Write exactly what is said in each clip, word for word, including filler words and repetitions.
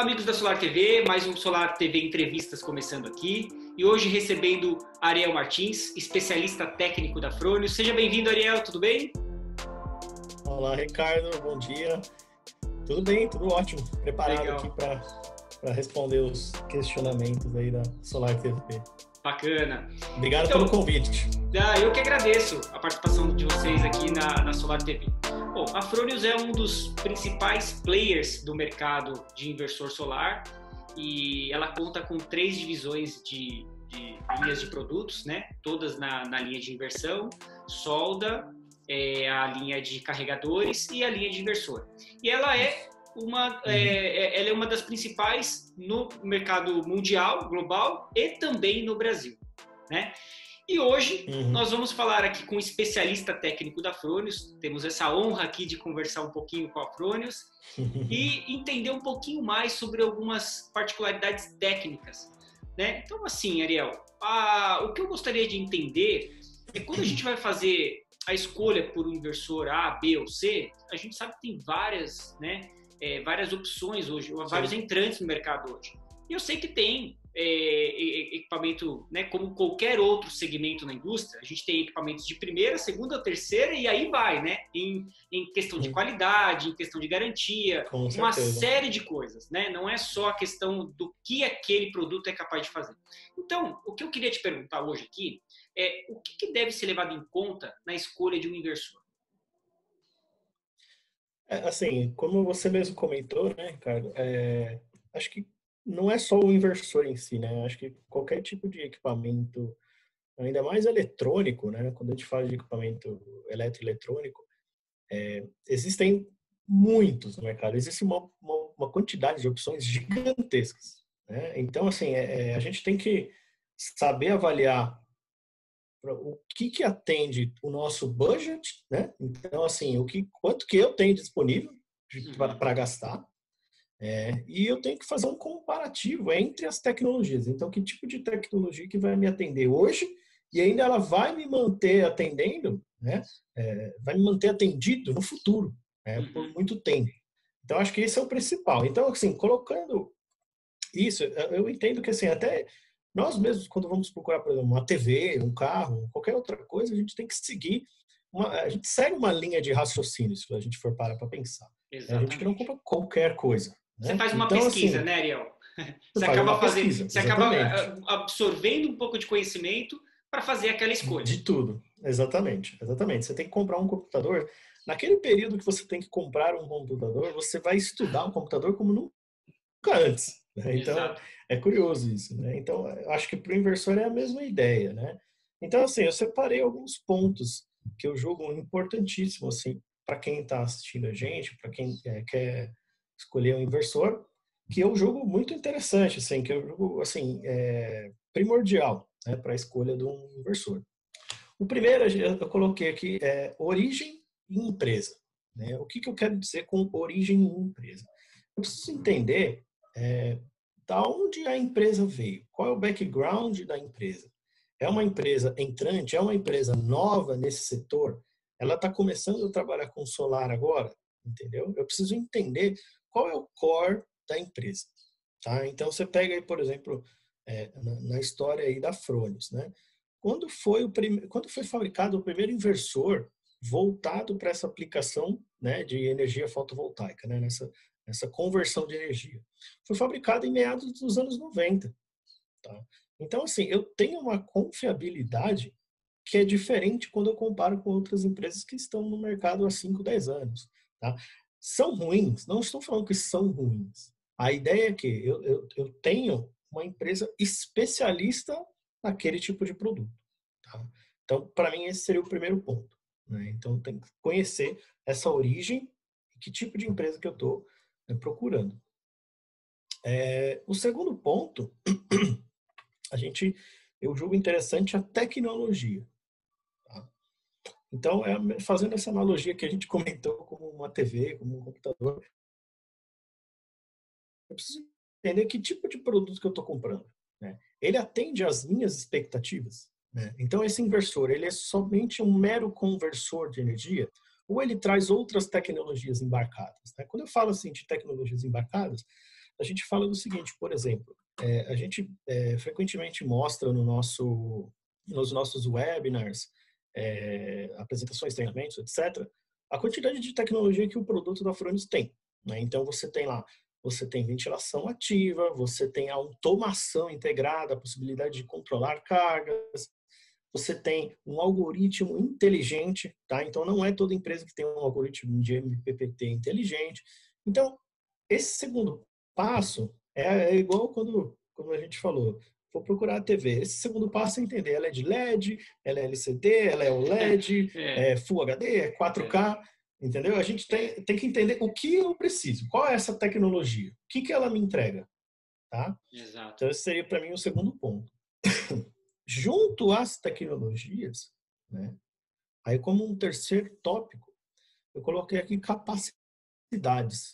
Olá, amigos da Solar T V, mais um Solar T V Entrevistas começando aqui. E hoje recebendo Ariel Martins, especialista técnico da Fronius. Seja bem-vindo, Ariel, tudo bem? Olá, Ricardo, bom dia. Tudo bem, tudo ótimo. Preparado Legal. aqui para responder os questionamentos aí da Solar T V. Bacana. Obrigado então, pelo convite. Ah, eu que agradeço a participação de vocês aqui na, na Solar T V. Bom, a Fronius é um dos principais players do mercado de inversor solar e ela conta com três divisões de, de linhas de produtos, né? Todas na, na linha de inversão, solda, é, a linha de carregadores e a linha de inversor. E ela é uma, é, ela é uma das principais no mercado mundial, global e também no Brasil, né? E hoje uhum. nós vamos falar aqui com um especialista técnico da Fronius. Temos essa honra aqui de conversar um pouquinho com a Fronius e entender um pouquinho mais sobre algumas particularidades técnicas, né? Então, assim, Ariel, a, o que eu gostaria de entender é quando a gente vai fazer a escolha por um inversor A, B ou C, a gente sabe que tem várias, né, é, várias opções hoje, vários Sim. entrantes no mercado hoje. E eu sei que tem É, equipamento, né, como qualquer outro segmento na indústria, a gente tem equipamentos de primeira, segunda, terceira e aí vai, né, em, em questão de qualidade, em questão de garantia, Com uma certeza. série de coisas, né, não é só a questão do que aquele produto é capaz de fazer. Então, o que eu queria te perguntar hoje aqui é o que, que deve ser levado em conta na escolha de um inversor? É, assim, como você mesmo comentou, né, Ricardo, é, acho que não é só o inversor em si, né? Acho que qualquer tipo de equipamento, ainda mais eletrônico, né? Quando a gente fala de equipamento eletroeletrônico, é, existem muitos no mercado. Existe uma, uma, uma quantidade de opções gigantescas, né? Então, assim, é, é, a gente tem que saber avaliar o que que atende o nosso budget, né? Então, assim, o que, quanto que eu tenho disponível para gastar. É, e eu tenho que fazer um comparativo entre as tecnologias. Então, que tipo de tecnologia que vai me atender hoje e ainda ela vai me manter atendendo, né? É, vai me manter atendido no futuro, né? Por muito tempo. Então, acho que esse é o principal. Então, assim, colocando isso, eu entendo que, assim, até nós mesmos, quando vamos procurar, por exemplo, uma T V, um carro, qualquer outra coisa, a gente tem que seguir uma, a gente segue uma linha de raciocínio, se a gente for parar para pensar. Exatamente. A gente não compra qualquer coisa. Você faz uma então, pesquisa, assim, né, Ariel? Você, você acaba fazendo, pesquisa, você acaba absorvendo um pouco de conhecimento para fazer aquela escolha. De tudo, exatamente, exatamente. Você tem que comprar um computador. Naquele período que você tem que comprar um computador, você vai estudar um computador como nunca antes. Né? Então, Exato. É curioso isso. Né? Então, eu acho que para o inversor é a mesma ideia. Né? Então, assim, eu separei alguns pontos que eu julgo importantíssimo assim, para quem está assistindo a gente, para quem é, quer escolher um inversor, que eu julgo muito interessante, assim, que eu julgo assim, é, primordial, né, para a escolha de um inversor. O primeiro eu coloquei aqui é origem e empresa. Né? O que, que eu quero dizer com origem e empresa? Eu preciso entender é, da onde a empresa veio, qual é o background da empresa. É uma empresa entrante, é uma empresa nova nesse setor, ela está começando a trabalhar com solar agora, entendeu? Eu preciso entender qual é o core da empresa, tá? Então, você pega aí, por exemplo, é, na, na história aí da Fronius, né? Quando foi, o prim... Quando foi fabricado o primeiro inversor voltado para essa aplicação, né, de energia fotovoltaica, né, nessa, nessa conversão de energia? Foi fabricado em meados dos anos noventa, tá? Então, assim, eu tenho uma confiabilidade que é diferente quando eu comparo com outras empresas que estão no mercado há cinco, dez anos, tá? São ruins? Não estou falando que são ruins. A ideia é que eu, eu, eu tenho uma empresa especialista naquele tipo de produto. Tá? Então, para mim, esse seria o primeiro ponto. Né? Então, tem que conhecer essa origem e que tipo de empresa que eu estou né, procurando. É, o segundo ponto, a gente, eu julgo interessante a tecnologia. Tá? Então, é, fazendo essa analogia que a gente comentou como uma T V, como um computador, eu preciso entender que tipo de produto que eu estou comprando. Né? Ele atende às minhas expectativas? Né? Então, esse inversor, ele é somente um mero conversor de energia ou ele traz outras tecnologias embarcadas? Né? Quando eu falo assim de tecnologias embarcadas, a gente fala do seguinte, por exemplo, é, a gente é, frequentemente mostra no nosso, nos nossos webinars, é, apresentações, treinamentos, etcétera, a quantidade de tecnologia que o produto da Fronius tem, né? Então, você tem lá, você tem ventilação ativa, você tem automação integrada, a possibilidade de controlar cargas, você tem um algoritmo inteligente, tá? Então, não é toda empresa que tem um algoritmo de M P P T inteligente. Então, esse segundo passo é, é igual quando, quando a gente falou, vou procurar a T V. Esse segundo passo é entender, ela é de L E D, ela é L C D, ela é O L E D, é, é Full H D, é quatro K, é. Entendeu? A gente tem, tem que entender o que eu preciso, qual é essa tecnologia, o que, que ela me entrega, tá? Exato. Então, esse seria para mim o segundo ponto. Junto às tecnologias, né? Aí como um terceiro tópico, eu coloquei aqui capacidades.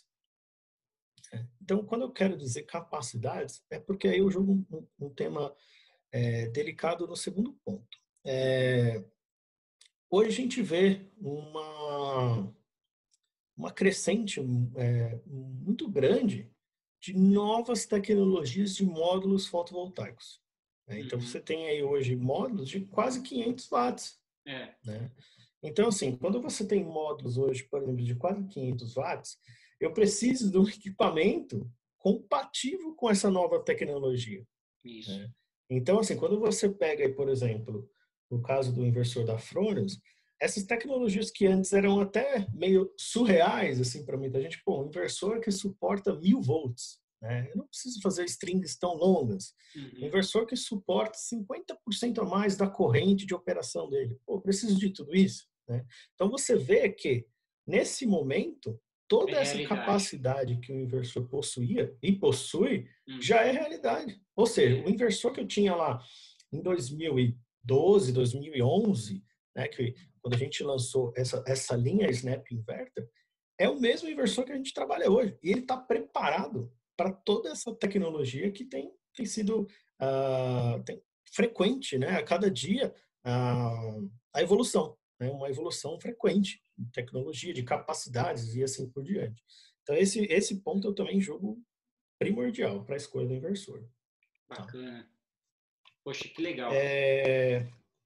Então, quando eu quero dizer capacidades, é porque aí eu jogo um, um tema é, delicado no segundo ponto. É, hoje a gente vê uma, uma crescente é, muito grande de novas tecnologias de módulos fotovoltaicos. Né? Então, uhum. Você tem aí hoje módulos de quase quinhentos watts. É. Né? Então, assim, quando você tem módulos hoje, por exemplo, de quase quinhentos watts, eu preciso de um equipamento compatível com essa nova tecnologia. Isso. Né? Então, assim, quando você pega aí, por exemplo, no caso do inversor da Fronius, essas tecnologias que antes eram até meio surreais, assim, para muita gente, pô, um inversor que suporta mil volts, né? Eu não preciso fazer strings tão longas. Uhum. Um inversor que suporta cinquenta por cento a mais da corrente de operação dele. Pô, eu preciso de tudo isso, né? Então, você vê que, nesse momento, toda é essa capacidade que o inversor possuía e possui, uhum. já é realidade. Ou seja, o inversor que eu tinha lá em dois mil e doze, dois mil e onze, né, que quando a gente lançou essa, essa linha Snap Inverter, é o mesmo inversor que a gente trabalha hoje. E ele está preparado para toda essa tecnologia que tem, tem sido uh, tem, frequente, né? A cada dia, uh, a evolução. Né? Uma evolução frequente de tecnologia, de capacidades e assim por diante. Então, esse, esse ponto eu também julgo primordial para a escolha do inversor. Bacana. Tá. Poxa, que legal. É...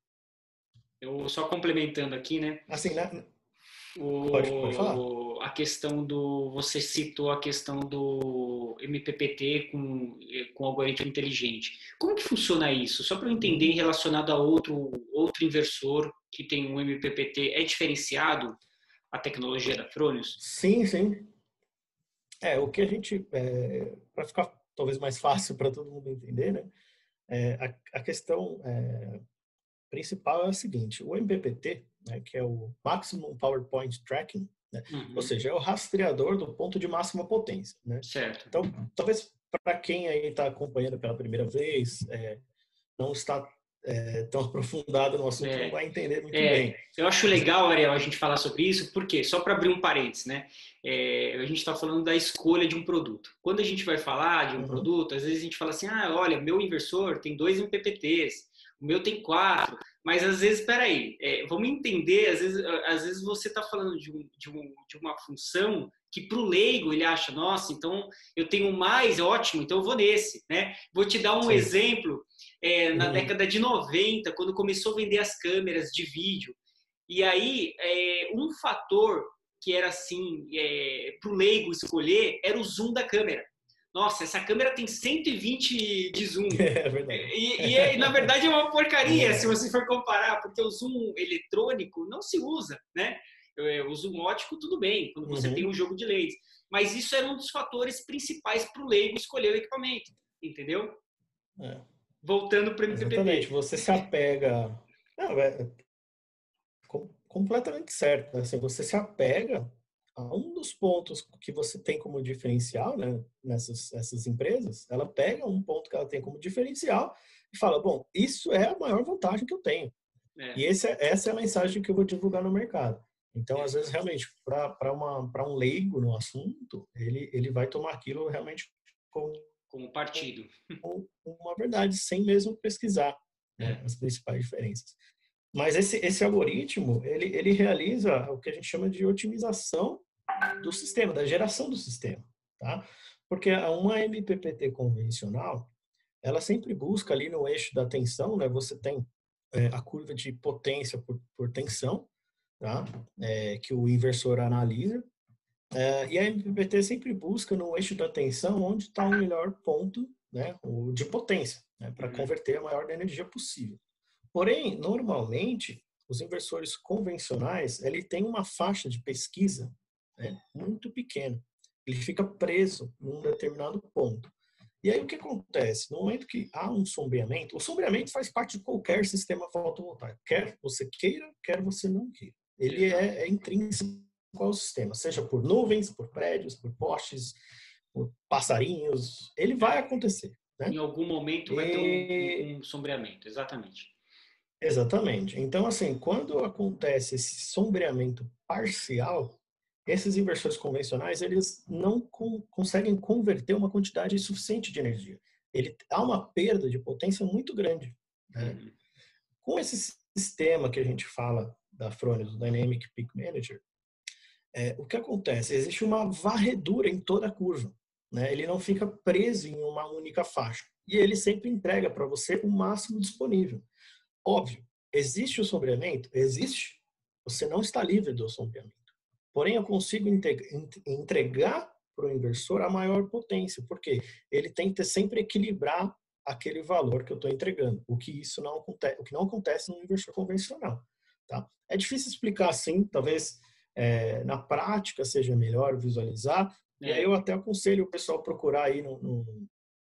Eu só complementando aqui, né? Assim, na... o... pode, pode falar. A questão do... Você citou a questão do M P P T com, com algoritmo inteligente. Como que funciona isso? Só para eu entender, relacionado a outro, outro inversor que tem um M P P T, é diferenciado a tecnologia da Fronius? Sim, sim. É, o que a gente... É, para ficar talvez mais fácil para todo mundo entender, né? É, a, a questão é, principal é a seguinte: o M P P T, né, que é o Maximum Power Point Tracking, né, uhum. ou seja, é o rastreador do ponto de máxima potência. Né? Certo. Então, talvez para quem aí está acompanhando pela primeira vez, é, não está é, tão aprofundado no assunto, é, não vai entender muito é, bem. Eu acho legal, Ariel, a gente falar sobre isso, porque, só para abrir um parênteses, né? É, a gente está falando da escolha de um produto. Quando a gente vai falar de um uhum. produto, às vezes a gente fala assim, ah, olha, meu inversor tem dois M P P Ts, o meu tem quatro, mas às vezes, espera aí, é, vamos entender, às vezes, às vezes você está falando de, um, de, um, de uma função que para o leigo ele acha, nossa, então eu tenho mais, ótimo, então eu vou nesse, né? Vou te dar um Sim. exemplo, é, na uhum. década de noventa, quando começou a vender as câmeras de vídeo, e aí é, um fator que era assim, é, para o leigo escolher, era o zoom da câmera. Nossa, essa câmera tem cento e vinte de zoom. É verdade. E, e na verdade é uma porcaria, é se você for comparar, porque o zoom eletrônico não se usa, né? O zoom óptico, tudo bem, quando você uhum. tem um jogo de lentes. Mas isso era um dos fatores principais para o leigo escolher o equipamento, entendeu? É. Voltando para o M P P T. Exatamente, você se apega... Não, é completamente certo. Assim, você se apega a um dos pontos que você tem como diferencial, né, nessas essas empresas. Ela pega um ponto que ela tem como diferencial e fala, bom, isso é a maior vantagem que eu tenho. É. E esse é, essa é a mensagem que eu vou divulgar no mercado. Então, às vezes, realmente, para um leigo no assunto, ele, ele vai tomar aquilo realmente como, como partido. Como uma verdade, sem mesmo pesquisar, né, é. as principais diferenças. Mas esse, esse algoritmo, ele, ele realiza o que a gente chama de otimização do sistema, da geração do sistema, tá? Porque uma M P P T convencional, ela sempre busca ali no eixo da tensão, né? Você tem é, a curva de potência por, por tensão, tá? É, que o inversor analisa. É, e a M P P T sempre busca no eixo da tensão onde está o melhor ponto, né? O de potência, né? Para Uhum. converter a maior energia possível. Porém, normalmente, os inversores convencionais, ele tem uma faixa de pesquisa, né, muito pequena. Ele fica preso num determinado ponto. E aí o que acontece? No momento que há um sombreamento, o sombreamento faz parte de qualquer sistema fotovoltaico, quer você queira, quer você não queira. Ele é, é intrínseco ao sistema, seja por nuvens, por prédios, por postes, por passarinhos, ele vai acontecer. Né? Em algum momento vai ter um, E... um, um sombreamento, exatamente. Exatamente. Então, assim, quando acontece esse sombreamento parcial, esses inversores convencionais, eles não com, conseguem converter uma quantidade suficiente de energia. Ele, há uma perda de potência muito grande. Né? Uhum. Com esse sistema que a gente fala da Fronius, do Dynamic Peak Manager, é, o que acontece? Existe uma varredura em toda a curva. Né? Ele não fica preso em uma única faixa. E ele sempre entrega para você o máximo disponível. Óbvio, existe o sombreamento? Existe. Você não está livre do sombreamento. Porém, eu consigo entregar para o inversor a maior potência, porque ele tem que sempre equilibrar aquele valor que eu estou entregando, o que isso não acontece, o que não acontece no inversor convencional. Tá? É difícil explicar assim, talvez é, na prática seja melhor visualizar, é. E aí eu até aconselho o pessoal procurar aí no, no,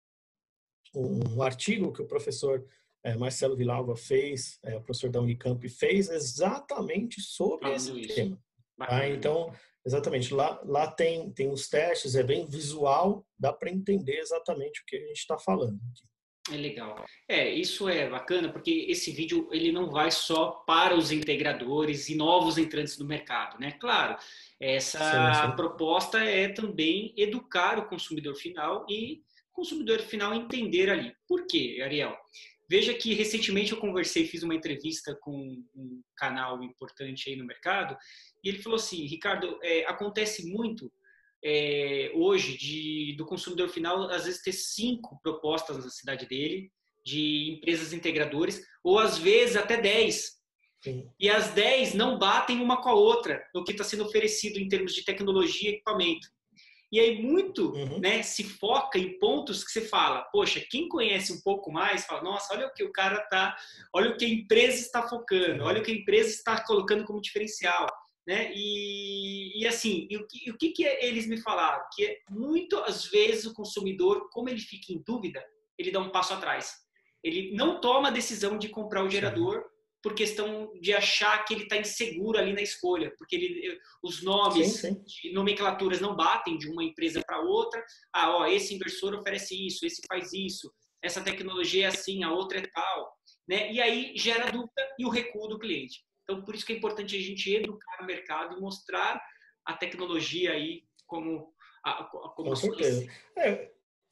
um artigo que o professor é, Marcelo Villalba fez, é, o professor da Unicamp fez exatamente sobre Falando esse isso. tema. Tá? Então, exatamente, lá, lá tem, tem os testes, é bem visual, dá para entender exatamente o que a gente está falando aqui. É legal. É, isso é bacana porque esse vídeo ele não vai só para os integradores e novos entrantes no mercado, né? Claro, essa sim, sim. proposta é também educar o consumidor final e o consumidor final entender ali. Por quê, Ariel? Veja que recentemente eu conversei, fiz uma entrevista com um canal importante aí no mercado e ele falou assim, Ricardo, é, acontece muito É, hoje de, do consumidor final, às vezes ter cinco propostas na cidade dele, de empresas integradoras, ou às vezes até dez. Sim. E as dez não batem uma com a outra no que está sendo oferecido em termos de tecnologia e equipamento. E aí muito uhum. né, se foca em pontos que você fala, poxa, quem conhece um pouco mais, fala, nossa, olha o que o cara está, olha o que a empresa está focando, olha o que a empresa está colocando como diferencial. Né? E, e assim, e o, que, o que, que eles me falaram? Que muitas vezes o consumidor, como ele fica em dúvida, ele dá um passo atrás. Ele não toma a decisão de comprar o gerador sim. por questão de achar que ele está inseguro ali na escolha, porque ele, os nomes sim, sim. de nomenclaturas não batem de uma empresa para outra. Ah, ó, esse inversor oferece isso, esse faz isso, essa tecnologia é assim, a outra é tal. Né? E aí gera dúvida e o recuo do cliente. Então, por isso que é importante a gente educar o mercado e mostrar a tecnologia aí como a, como Com a certeza. É,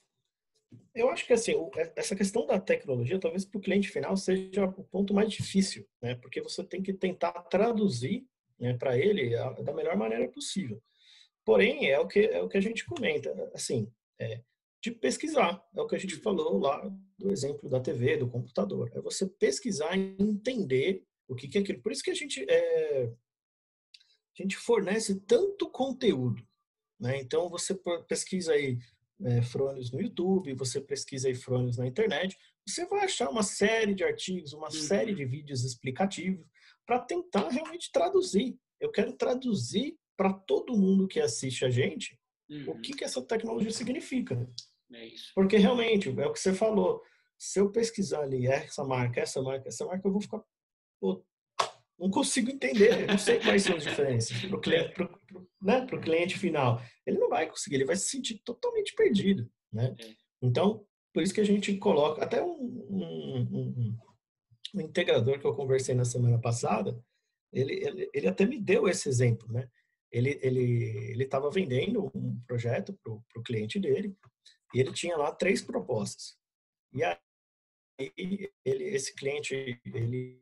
eu acho que assim, essa questão da tecnologia, talvez para o cliente final seja o ponto mais difícil, né? Porque você tem que tentar traduzir, né, para ele a, da melhor maneira possível. Porém, é o que é o que a gente comenta, assim, é, de pesquisar, é o que a gente falou lá do exemplo da T V, do computador. É você pesquisar e entender o que, que é aquilo. Por isso que a gente, é, a gente fornece tanto conteúdo. Né? Então, você pesquisa aí é, Fronius no YouTube, você pesquisa aí Fronius na internet, você vai achar uma série de artigos, uma uhum. série de vídeos explicativos para tentar realmente traduzir. Eu quero traduzir para todo mundo que assiste a gente uhum. o que, que essa tecnologia significa. É isso. Porque realmente, é o que você falou, se eu pesquisar ali essa marca, essa marca, essa marca, eu vou ficar... Pô, não consigo entender, eu não sei quais são as diferenças para o cliente, pro, pro, né, pro cliente final. Ele não vai conseguir, ele vai se sentir totalmente perdido. Né? Então, por isso que a gente coloca, até um, um, um, um integrador que eu conversei na semana passada, ele, ele, ele até me deu esse exemplo. Né? Ele ele estava vendendo um projeto para o cliente dele e ele tinha lá três propostas. E aí, ele, esse cliente, ele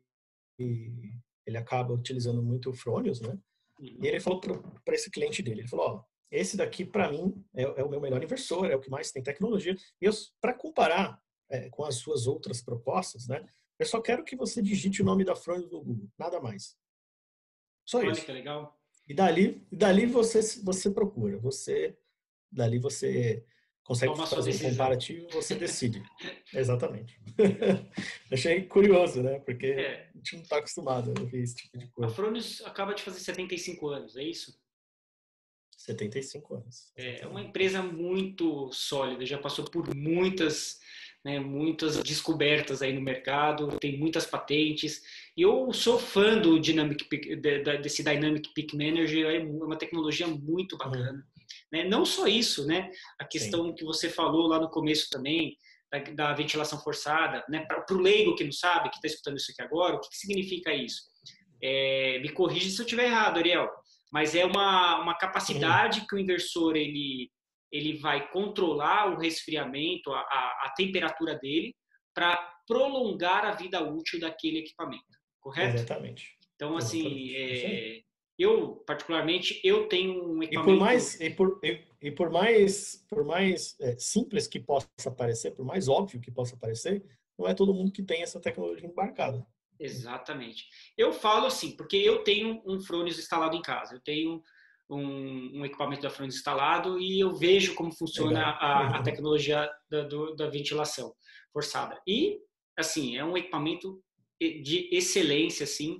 ele acaba utilizando muito o Fronius, né? Uhum. E ele falou para esse cliente dele, ele falou, ó, esse daqui, para mim, é, é o meu melhor inversor, é o que mais tem tecnologia. E para comparar é, com as suas outras propostas, né, eu só quero que você digite o nome da Frônios no Google, nada mais. Só Olha isso. que legal. E dali, dali você, você procura, você, dali você consegue Toma a sua fazer um decisão. comparativo e você decide. Exatamente. Achei curioso, né? Porque É, a gente não está acostumado a ver esse tipo de a coisa. Fronius acaba de fazer setenta e cinco anos, é isso? setenta e cinco anos, É uma exatamente. empresa muito sólida, já passou por muitas, né, muitas descobertas aí no mercado, tem muitas patentes. E eu sou fã do Dynamic Peak, desse Dynamic Peak Manager, é uma tecnologia muito Uhum. bacana. Né? Não só isso, né? A Sim. questão que você falou lá no começo também, da, da ventilação forçada, né? Para o leigo que não sabe, que está escutando isso aqui agora, o que, que significa isso? É, me corrija se eu estiver errado, Ariel, mas é uma, uma Uhum. capacidade que o inversor ele, ele vai controlar o resfriamento, a, a, a temperatura dele, para prolongar a vida útil daquele equipamento, correto? Exatamente. Então, assim, Exatamente. Isso aí. é, eu, particularmente, eu tenho um E por equipamento. mais, e por, e, e por mais, por mais é, simples que possa parecer, por mais óbvio que possa parecer, não é todo mundo que tem essa tecnologia embarcada. Exatamente. Eu falo assim, porque eu tenho um Fronius instalado em casa, eu tenho um, um equipamento da Fronius instalado e eu vejo como funciona Legal. a, a tecnologia da, do, da ventilação forçada. E, assim, é um equipamento de excelência, assim,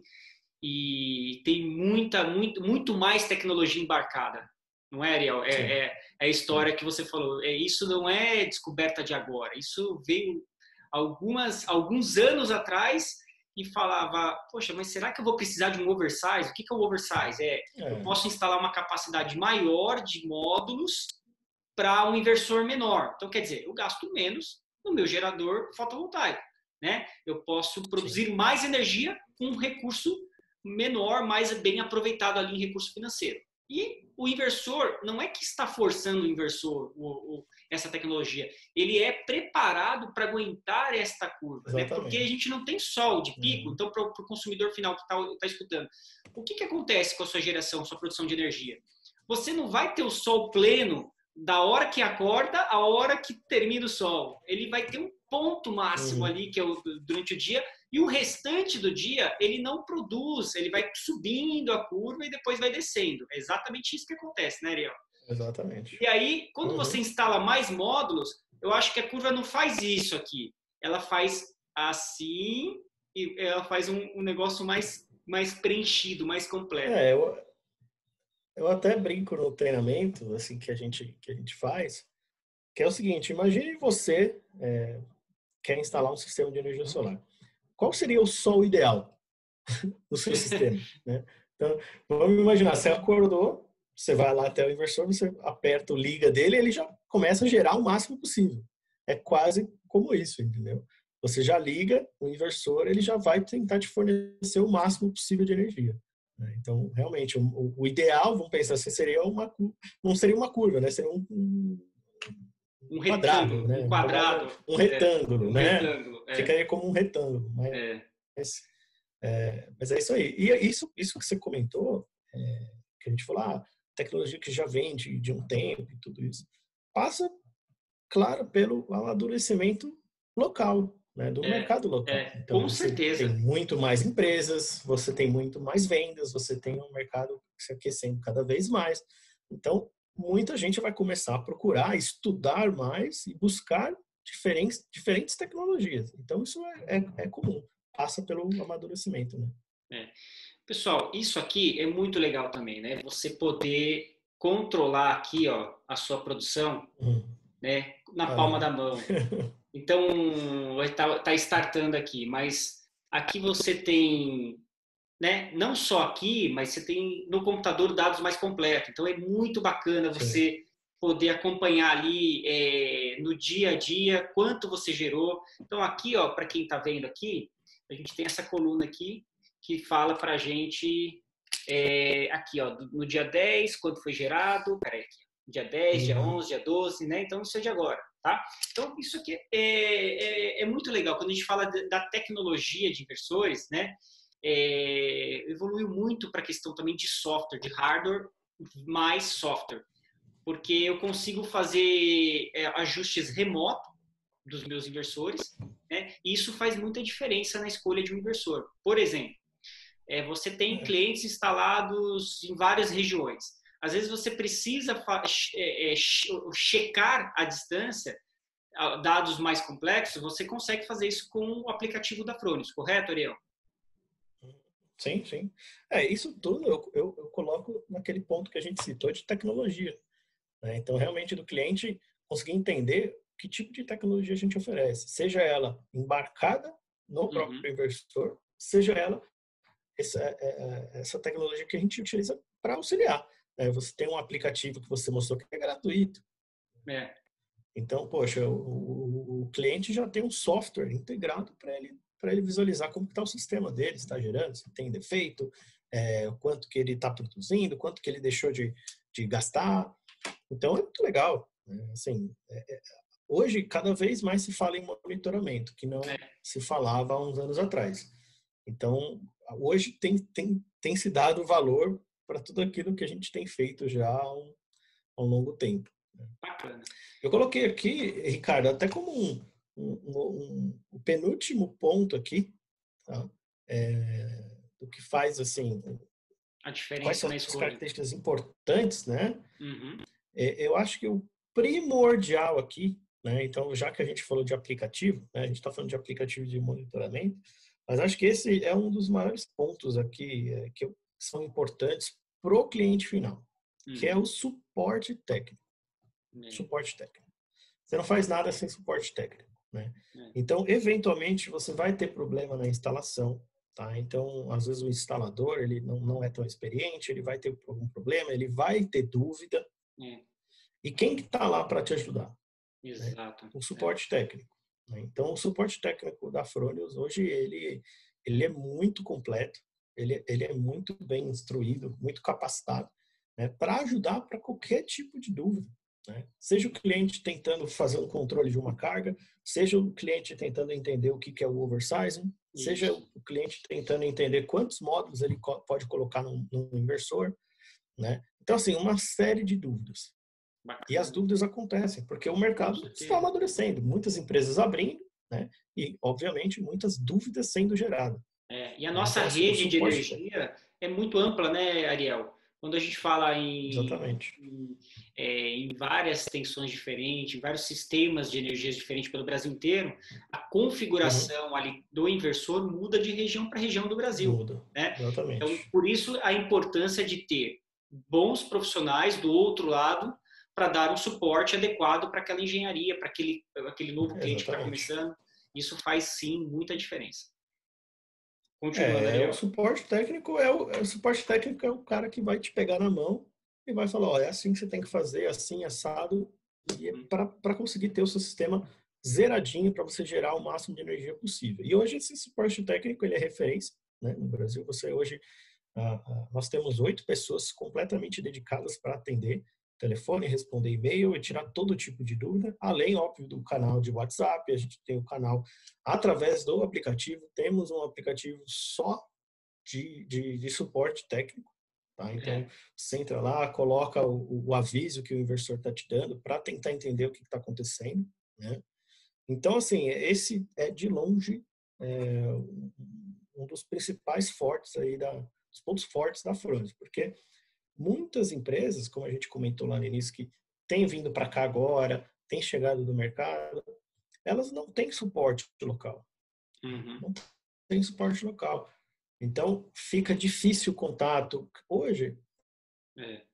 e tem muita, muito, muito mais tecnologia embarcada. Não é, Ariel? Sim, É, é, é a sim. história que você falou. É, isso não é descoberta de agora. Isso veio algumas, alguns anos atrás e falava, poxa, mas será que eu vou precisar de um oversize? O que é o oversize? É, eu É, posso instalar uma capacidade maior de módulos para um inversor menor. Então, quer dizer, eu gasto menos no meu gerador fotovoltaico. Né? Eu posso sim. produzir mais energia com um recurso menor, mais bem aproveitado ali em recurso financeiro. E o inversor não é que está forçando o inversor o, o, essa tecnologia, ele é preparado para aguentar esta curva, né? Porque a Exatamente. gente não tem sol de pico, Uhum. então para o consumidor final que está tá escutando, o que, que acontece com a sua geração, sua produção de energia? Você não vai ter o sol pleno da hora que acorda à hora que termina o sol. Ele vai ter um ponto máximo Uhum. ali, que é o, durante o dia, e o restante do dia ele não produz, ele vai subindo a curva e depois vai descendo. É exatamente isso que acontece, né, Ariel? Exatamente. E aí, quando você Uhum. instala mais módulos, eu acho que a curva não faz isso aqui. Ela faz assim e ela faz um, um negócio mais, mais preenchido, mais completo. É, eu, eu até brinco no treinamento, assim, que a gente, que a gente faz, que é o seguinte, imagine você é, quer instalar um sistema de energia solar. Qual seria o sol ideal do seu sistema, né? Então, vamos imaginar, você acordou, você vai lá até o inversor, você aperta o liga dele, ele já começa a gerar o máximo possível. É quase como isso, entendeu? Você já liga o inversor, ele já vai tentar te fornecer o máximo possível de energia. Né? Então, realmente, o, o ideal, vamos pensar assim, seria uma, não seria uma curva, né? Seria um, um Um quadrado, retângulo, um né? Na verdade, quadrado, um é, retângulo, um né? retângulo, é, Ficaria como um retângulo, mas, é. é, mas é isso aí. E é isso, isso que você comentou, é, que a gente falou, ah, tecnologia que já vem de, de um tempo e tudo isso, passa, claro, pelo amadurecimento local, né, do É, mercado local. é, Então, com você tem certeza. muito mais empresas, você tem muito mais vendas, você tem um mercado se aquecendo cada vez mais. Então, muita gente vai começar a procurar, estudar mais e buscar diferentes, diferentes tecnologias. Então, isso é, é, é comum, passa pelo amadurecimento, né? É. Pessoal, isso aqui é muito legal também, né? Você poder controlar aqui, ó, a sua produção, Hum, né, na ah, palma legal. da mão. Então, está tá startando aqui, mas aqui você tem, né, não só aqui, mas você tem no computador dados mais completos. Então, é muito bacana Sim. você poder acompanhar ali é, no dia a dia quanto você gerou. Então, aqui, ó, para quem está vendo aqui, a gente tem essa coluna aqui que fala para a gente é, aqui, ó, no dia dez, quando foi gerado, peraí, aqui, dia dez, dia Uhum. onze, dia doze, né? Então, isso é de agora, tá? Então, isso aqui é, é, é muito legal. Quando a gente fala de, da tecnologia de inversores, né? É, evoluiu muito para a questão também de software, de hardware mais software. porque eu consigo fazer é, ajustes remotos dos meus inversores, né? E isso faz muita diferença na escolha de um inversor. Por exemplo, é, você tem É. clientes instalados em várias regiões. Às vezes você precisa é, é, checar à distância dados mais complexos, você consegue fazer isso com o aplicativo da Fronius, correto, Ariel? Sim, sim. É, isso tudo eu, eu, eu coloco naquele ponto que a gente citou de tecnologia. Né? Então, realmente, do cliente conseguir entender que tipo de tecnologia a gente oferece, seja ela embarcada no próprio uhum. inversor, seja ela essa, essa tecnologia que a gente utiliza para auxiliar. É, você tem um aplicativo que você mostrou que é gratuito. É. Então, poxa, o, o, o cliente já tem um software integrado para ele, para ele visualizar como está o sistema dele, está gerando, se tem defeito, é, quanto que ele está produzindo, quanto que ele deixou de, de gastar. Então, é muito legal. Né? Assim, é, é, hoje, cada vez mais se fala em monitoramento, que não é. se falava há uns anos atrás. Então, hoje tem, tem, tem se dado valor para tudo aquilo que a gente tem feito já há um, há um longo tempo. Bacana. Eu coloquei aqui, Ricardo, até como um, um, um, um penúltimo ponto aqui, tá? É, do que faz, assim, a diferença quais são na as escolha. características importantes, né? Uhum. É, eu acho que o primordial aqui, né? Então, já que a gente falou de aplicativo, né? A gente está falando de aplicativo de monitoramento, mas acho que esse é um dos maiores pontos aqui é, que são importantes para o cliente final, uhum. que é o suporte técnico. É. Suporte técnico. Você não faz nada sem suporte técnico, né? É. Então, eventualmente, você vai ter problema na instalação, tá? Então, às vezes o instalador, ele não, não é tão experiente, ele vai ter algum problema, ele vai ter dúvida. É. E quem que tá lá para te ajudar? Exato. Né? O suporte é. técnico. Né? Então, o suporte técnico da Fronius, hoje, ele, ele é muito completo, ele, ele é muito bem instruído, muito capacitado, né? Para ajudar para qualquer tipo de dúvida. Né? Seja o cliente tentando fazer um controle de uma carga, seja o cliente tentando entender o que é o oversizing, Isso. seja o cliente tentando entender quantos módulos ele pode colocar num, num inversor. Né? Então, assim, uma série de dúvidas. Bacana. E as dúvidas acontecem, porque o mercado está amadurecendo, muitas empresas abrindo, né? E, obviamente, muitas dúvidas sendo geradas. É, e a nossa então, rede assim, de energia é muito ampla, né, Ariel? Quando a gente fala em, em, é, em várias tensões diferentes, em vários sistemas de energias diferentes pelo Brasil inteiro, a configuração uhum. ali do inversor muda de região para região do Brasil. Muda, né? exatamente. Então, por isso, a importância de ter bons profissionais do outro lado para dar um suporte adequado para aquela engenharia, para aquele, aquele novo cliente que está começando. Isso faz, sim, muita diferença. Continuando, é, o suporte técnico é o, o suporte técnico é o cara que vai te pegar na mão e vai falar, ó, é assim que você tem que fazer, assim, assado, e é para conseguir ter o seu sistema zeradinho para você gerar o máximo de energia possível. E hoje esse suporte técnico ele é referência, né? No Brasil, você hoje ah, ah, nós temos oito pessoas completamente dedicadas para atender telefone, responder e-mail e tirar todo tipo de dúvida, além, óbvio, do canal de WhatsApp, a gente tem o canal através do aplicativo, temos um aplicativo só de, de, de suporte técnico, tá? Então, é. você entra lá, coloca o, o aviso que o inversor está te dando para tentar entender o que está acontecendo, né? Então, assim, esse é de longe é, um dos principais fortes aí, da, dos pontos fortes da Fronius, porque muitas empresas, como a gente comentou lá no início, que têm vindo para cá agora, têm chegado do mercado, elas não têm suporte local. Uhum. Não tem suporte local. Então, fica difícil o contato. Hoje, é.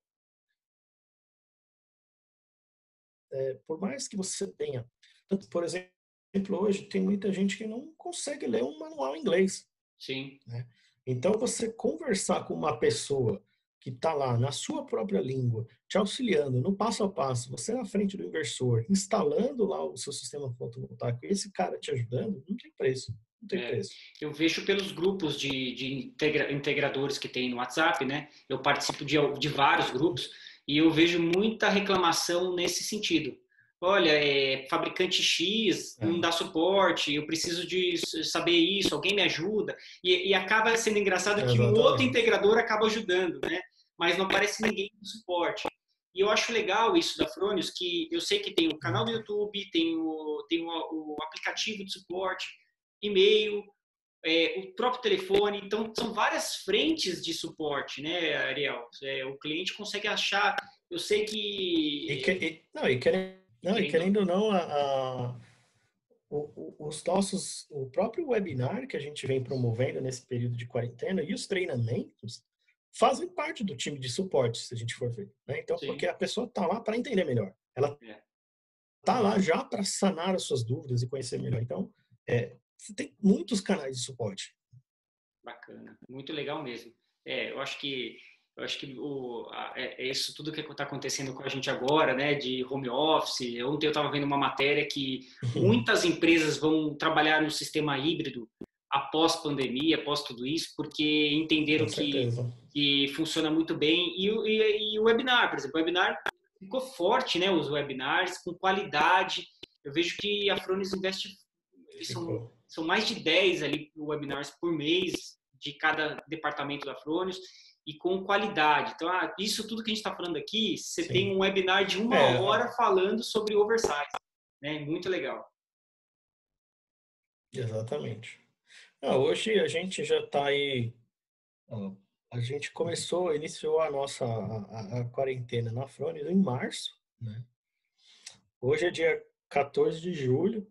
É, por mais que você tenha, tanto, por exemplo, hoje tem muita gente que não consegue ler um manual em inglês. Sim. Né? Então, você conversar com uma pessoa que está lá na sua própria língua, te auxiliando no passo a passo, você na frente do inversor, instalando lá o seu sistema fotovoltaico, e esse cara te ajudando, não tem preço. Não tem é, preço. Eu vejo pelos grupos de, de integra, integradores que tem no WhatsApp, né? Eu participo de, de vários grupos e eu vejo muita reclamação nesse sentido. Olha, é, fabricante X não é. dá suporte, eu preciso de saber isso, alguém me ajuda. E, e acaba sendo engraçado que o um outro integrador acaba ajudando, né? Mas não aparece ninguém no suporte. E eu acho legal isso da Fronius, que eu sei que tem o canal do YouTube, tem o, tem o, o aplicativo de suporte, e-mail, é, o próprio telefone. Então, são várias frentes de suporte, né, Ariel? É, o cliente consegue achar... Eu sei que... E, que, e, não, e querendo, não, querendo, e querendo ou não, a, a, o, o, os nossos... O próprio webinar que a gente vem promovendo nesse período de quarentena e os treinamentos fazem parte do time de suporte, se a gente for ver. Né? Então, Sim. porque a pessoa está lá para entender melhor. Ela está é. lá já para sanar as suas dúvidas e conhecer melhor. Então, é, você tem muitos canais de suporte. Bacana, muito legal mesmo. É, eu acho que eu acho que o, a, é, é isso tudo que está acontecendo com a gente agora, né? De home office. Ontem eu estava vendo uma matéria que muitas empresas vão trabalhar no sistema híbrido após pandemia, após tudo isso, porque entenderam que, que funciona muito bem. E, e, e o webinar, por exemplo, o webinar ficou forte, né? Os webinars com qualidade. Eu vejo que a Fronius investe são, são mais de dez ali webinars por mês de cada departamento da Fronius e com qualidade. Então, ah, isso tudo que a gente está falando aqui, você Sim. tem um webinar de uma é, hora falando sobre oversize, né? Muito legal. Exatamente. Ah, hoje a gente já está aí, ó, a gente começou, iniciou a nossa a, a, a quarentena na Fronius em março, né? Hoje é dia quatorze de julho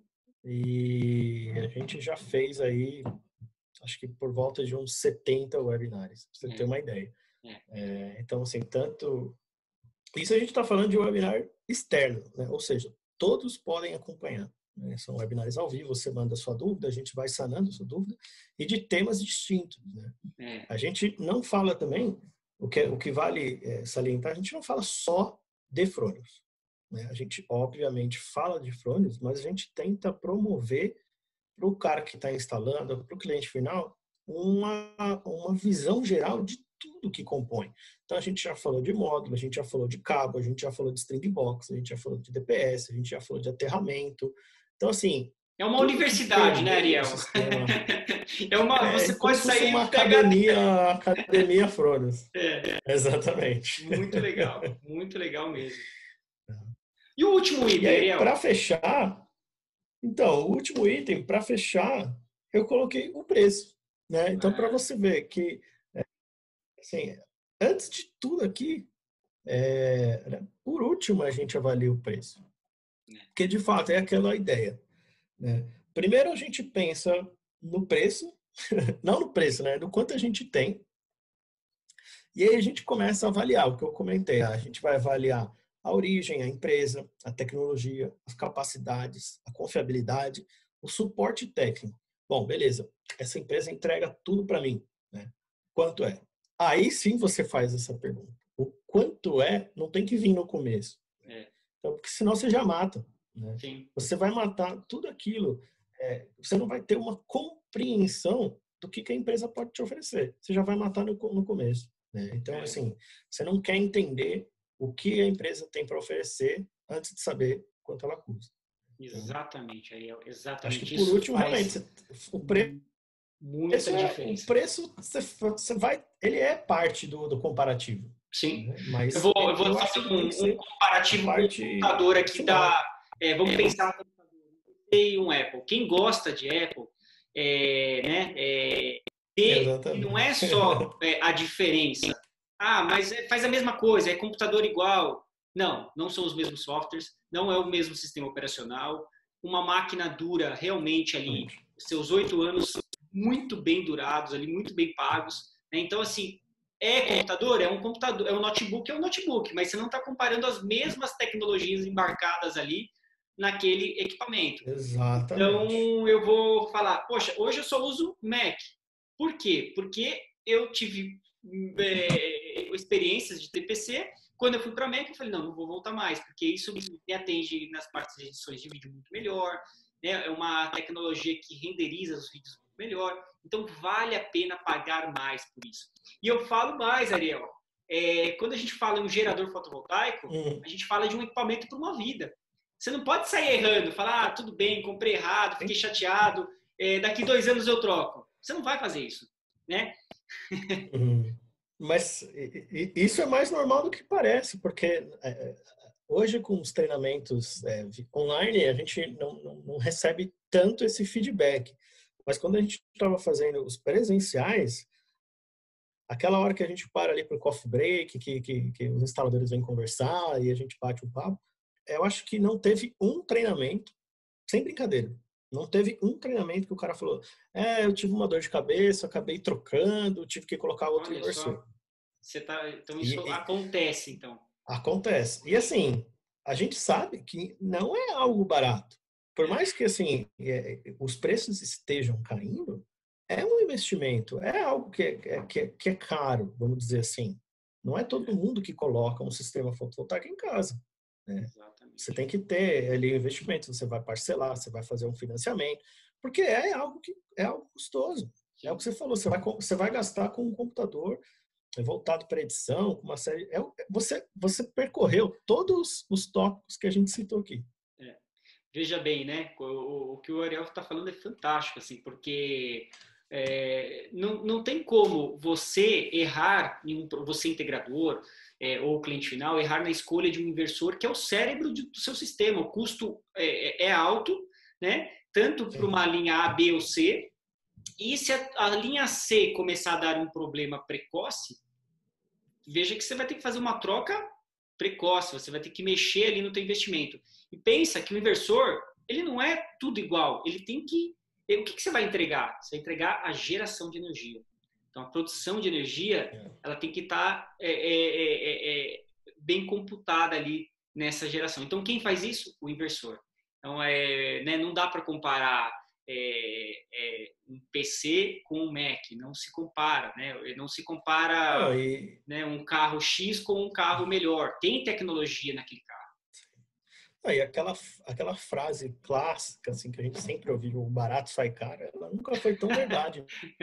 e a gente já fez aí, acho que por volta de uns setenta webinars, pra você é. ter uma ideia. É. É, então, assim, tanto... Isso a gente está falando de webinar externo, né? Ou seja, todos podem acompanhar. Né? São webinars ao vivo, você manda a sua dúvida, a gente vai sanando a sua dúvida, e de temas distintos. Né? É. A gente não fala também, o que, o que vale é, salientar, a gente não fala só de Fronius. Né? A gente, obviamente, fala de Fronius, mas a gente tenta promover para o cara que está instalando, para o cliente final, uma, uma visão geral de tudo que compõe. Então, a gente já falou de módulo, a gente já falou de cabo, a gente já falou de string box, a gente já falou de D P S, a gente já falou de aterramento. Então, assim... É uma universidade, né, Ariel? é uma, você é, pode sair uma e pegar... academia, academia Fronius. É, é. Exatamente. Muito legal, muito legal mesmo. E o último item, e aí, Ariel? Para fechar, então, o último item, para fechar, eu coloquei o preço. Né? Então, ah. para você ver que, assim, antes de tudo aqui, é, por último, a gente avalia o preço. Porque, de fato, é aquela ideia. Né? Primeiro, a gente pensa no preço, não no preço, né? Do quanto a gente tem. E aí a gente começa a avaliar o que eu comentei. A gente vai avaliar a origem, a empresa, a tecnologia, as capacidades, a confiabilidade, o suporte técnico. Bom, beleza. Essa empresa entrega tudo para mim. Né? Quanto é? Aí sim você faz essa pergunta. O quanto é não tem que vir no começo. É. Então, porque senão você já mata. Né? Sim. Você vai matar tudo aquilo. É, você não vai ter uma compreensão do que, que a empresa pode te oferecer. Você já vai matar no, no começo. Né? Então, é. assim, você não quer entender o que a empresa tem para oferecer antes de saber quanto ela custa. Exatamente, Ariel. Exatamente. Acho que por último, realmente, o preço... Muita é, diferença. O preço, você, você vai, ele é parte do, do comparativo. Sim. Né? Mas eu vou, eu vou eu fazer um, um comparativo parte, com o computador aqui da... É, vamos pensar no computador e um Apple. Quem gosta de Apple, é, né, é, ter, não é só é, a diferença. Ah, mas é, faz a mesma coisa, é computador igual. Não, não são os mesmos softwares, não é o mesmo sistema operacional. Uma máquina dura realmente ali, seus oito anos muito bem durados, ali, muito bem pagos. Né? Então, assim, é computador? É um computador, é um notebook, é um notebook, mas você não está comparando as mesmas tecnologias embarcadas ali naquele equipamento. Exatamente. Então, eu vou falar, poxa, hoje eu só uso Mac. Por quê? Porque eu tive é, experiências de T P C. Quando eu fui para Mac, eu falei, não, não vou voltar mais, porque isso me atende nas partes de edições de vídeo muito melhor, né? É uma tecnologia que renderiza os vídeos muito melhor, então vale a pena pagar mais por isso. E eu falo mais, Ariel, é, quando a gente fala em um gerador fotovoltaico, uhum. a gente fala de um equipamento para uma vida. Você não pode sair errando, falar, ah, tudo bem, comprei errado, fiquei chateado, é, daqui dois anos eu troco. Você não vai fazer isso, né? Uhum. Mas e, e, isso é mais normal do que parece, porque é, hoje com os treinamentos é, online a gente não, não, não recebe tanto esse feedback. Mas quando a gente estava fazendo os presenciais, aquela hora que a gente para ali para o coffee break, que, que, que os instaladores vêm conversar e a gente bate um papo, eu acho que não teve um treinamento, sem brincadeira, não teve um treinamento que o cara falou, é, eu tive uma dor de cabeça, acabei trocando, tive que colocar outro Olha inversor. só, você tá, então E, isso e acontece, então. acontece. E assim, a gente sabe que não é algo barato. Por É, mais que assim é, os preços estejam caindo, é um investimento, é algo que é, que é, que é caro, vamos dizer assim. Não é todo mundo que coloca um sistema fotovoltaico em casa, né? Você exatamente. tem que ter ali o investimento, você vai parcelar, você vai fazer um financiamento, porque é algo que é algo custoso. É o que Sim. você falou, você vai, você vai gastar com um computador voltado para edição, com uma série. É, você, você percorreu todos os tópicos que a gente citou aqui. É. Veja bem, né? O, o que o Ariel está falando é fantástico, assim, porque é, não, não tem como você errar, em um, você integrador é, ou cliente final, errar na escolha de um inversor que é o cérebro de, do seu sistema. O custo é, é alto, né? Tanto para Sim. uma linha A, B ou C. E se a, a linha C começar a dar um problema precoce, veja que você vai ter que fazer uma troca precoce, você vai ter que mexer ali no teu investimento. E pensa que o inversor, ele não é tudo igual, ele tem que... O que, que você vai entregar? Você vai entregar a geração de energia. Então, a produção de energia, É. ela tem que estar é, é, é, é, bem computada ali nessa geração. Então, quem faz isso? O inversor. Então, é, né, não dá para comparar é, é, um P C com um Mac, não se compara, né? Não se compara, Não, e, né, um carro X com um carro melhor. Tem tecnologia naquele carro. não, e aquela, aquela frase clássica assim, que a gente sempre ouviu, o barato sai caro, ela nunca foi tão verdade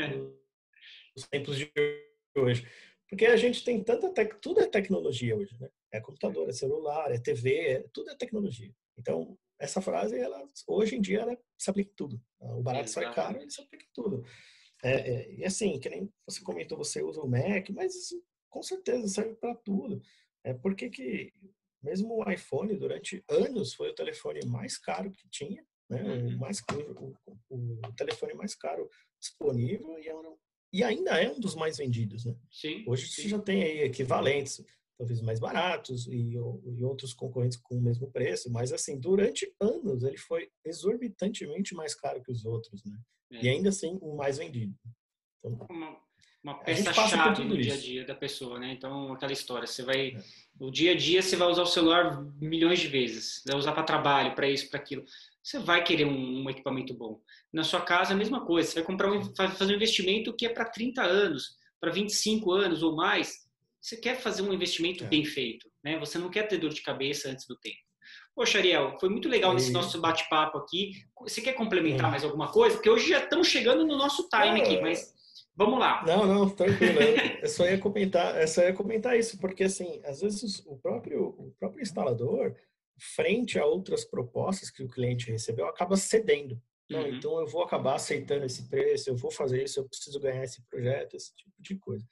nos tempos de hoje. Porque a gente tem tanta tec... tudo é tecnologia hoje, né? É computador, é celular, é T V, é... tudo é tecnologia. Então, essa frase, ela, hoje em dia, ela se aplica em tudo. O barato sai caro, ele se Exatamente. aplica em tudo. É, é, e assim, que nem você comentou, você usa o Mac, mas isso com certeza serve para tudo. É porque que mesmo o iPhone durante anos foi o telefone mais caro que tinha, né? O Uhum. mais o, o, o telefone mais caro disponível e, era, e ainda é um dos mais vendidos, né? Sim, Hoje você sim. já tem aí equivalentes, talvez mais baratos e, e outros concorrentes com o mesmo preço, mas assim, durante anos ele foi exorbitantemente mais caro que os outros, né? E É. ainda assim o mais vendido. Então, Uma, uma a gente passa por peça-chave tudo no dia a isso. dia da pessoa, né? Então, aquela história, você vai... Né? No dia a dia, você vai usar o celular milhões de vezes. Vai usar para trabalho, para isso, para aquilo. Você vai querer um, um equipamento bom. Na sua casa, a mesma coisa. Você vai comprar um, fazer um investimento que é para trinta anos, para vinte e cinco anos ou mais. Você quer fazer um investimento É. bem feito, né? Você não quer ter dor de cabeça antes do tempo. Poxa, Ariel, foi muito legal nesse Aí, nosso bate-papo aqui. Você quer complementar hum, mais alguma coisa? Porque hoje já estamos chegando no nosso time aqui, não, mas vamos lá. não, não, tranquilo. Eu, eu só ia comentar, eu só ia comentar isso, porque assim, às vezes o próprio, o próprio instalador, frente a outras propostas que o cliente recebeu, acaba cedendo. Não, Uhum. então eu vou acabar aceitando esse preço, eu vou fazer isso, eu preciso ganhar esse projeto, esse tipo de coisa.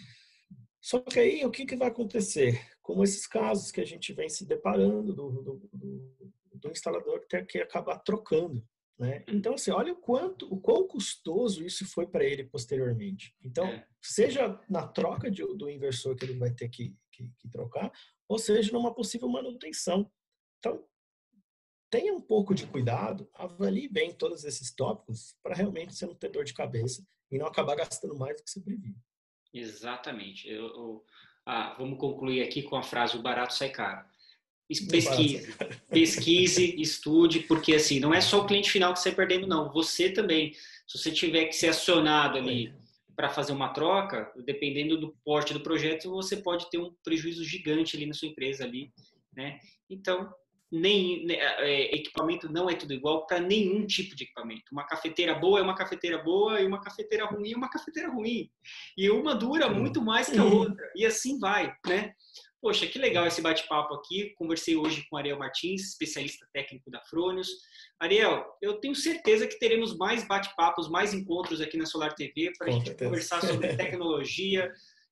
Só que aí o que, que vai acontecer? Como esses casos que a gente vem se deparando do, do, do, do instalador ter que acabar trocando, né? Então, assim, olha o quanto, o quão custoso isso foi para ele posteriormente. Então, É, seja na troca de, do inversor que ele vai ter que, que, que trocar, ou seja numa possível manutenção. Então, tenha um pouco de cuidado, avalie bem todos esses tópicos para realmente você não ter dor de cabeça e não acabar gastando mais do que você previu. exatamente. Eu, eu, ah, vamos concluir aqui com a frase: o barato sai caro. No barato, Pesquise, pesquise, estude, porque assim, não é só o cliente final que sai perdendo, não. Você também. Se você tiver que ser acionado ali para fazer uma troca, dependendo do porte do projeto, você pode ter um prejuízo gigante ali na sua empresa ali, né? Então, nem é, equipamento não é tudo igual para nenhum tipo de equipamento. Uma cafeteira boa é uma cafeteira boa e uma cafeteira ruim é uma cafeteira ruim. E uma dura sim. muito mais que a outra. E assim vai, né? Poxa, que legal esse bate-papo aqui. Conversei hoje com Ariel Martins, especialista técnico da Fronius. Ariel, eu tenho certeza que teremos mais bate-papos, mais encontros aqui na Solar T V para a Com gente certeza. conversar sobre tecnologia,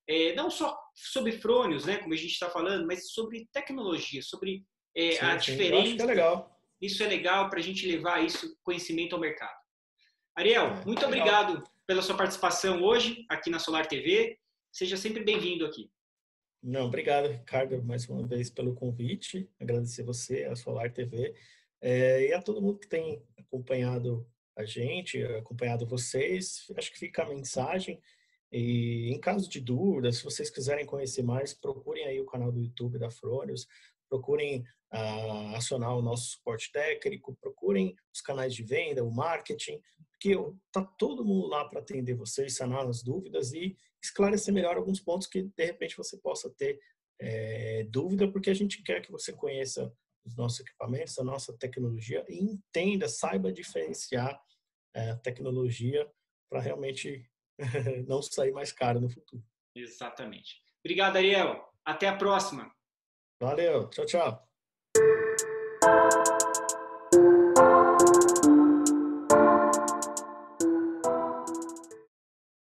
é, não só sobre Fronius, né, como a gente está falando, mas sobre tecnologia, sobre é, Sim, a sim, eu acho que é diferença. legal. Isso é legal para a gente levar isso, conhecimento ao mercado. Ariel, É, muito legal. obrigado pela sua participação hoje aqui na Solar T V. Seja sempre bem-vindo aqui. Não, obrigado, Ricardo, mais uma vez pelo convite. Agradecer você, a Solar T V, é, e a todo mundo que tem acompanhado a gente, acompanhado vocês. Acho que fica a mensagem. E em caso de dúvidas, se vocês quiserem conhecer mais, procurem aí o canal do YouTube da Fronius, procurem ah, acionar o nosso suporte técnico, procurem os canais de venda, o marketing, porque tá todo mundo lá para atender vocês, sanar as dúvidas e esclarecer melhor alguns pontos que de repente você possa ter é, dúvida, porque a gente quer que você conheça os nossos equipamentos, a nossa tecnologia e entenda, saiba diferenciar é, a tecnologia para realmente não sair mais caro no futuro. Exatamente. Obrigado, Ariel. Até a próxima. Valeu, tchau, tchau.